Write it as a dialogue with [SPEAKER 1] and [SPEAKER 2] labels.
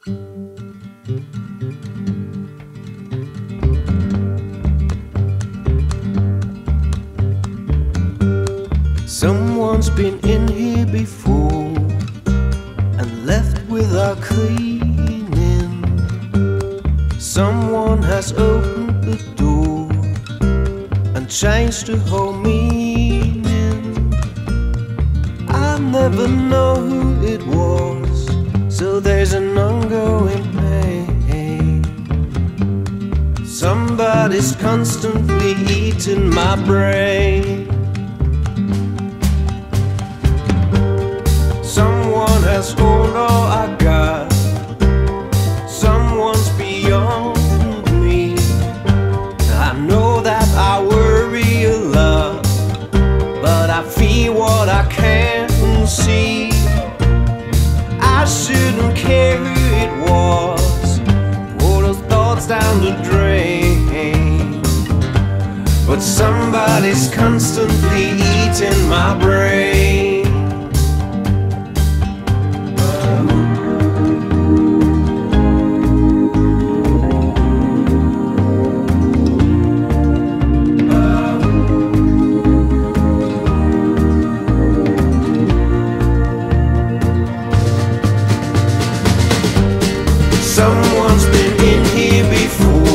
[SPEAKER 1] Someone's been in here before and left without cleaning. Someone has opened the door and changed the whole meaning. I never know who it was, so there's an ongoing pain. Somebody's constantly eating my brain. Someone has owned all I got. Someone's beyond me. I know that I worry a lot, but I feel what I can't see. I shouldn't care who it was, pour those thoughts down the drain. But somebody's constantly eating my brain. Someone's been in here before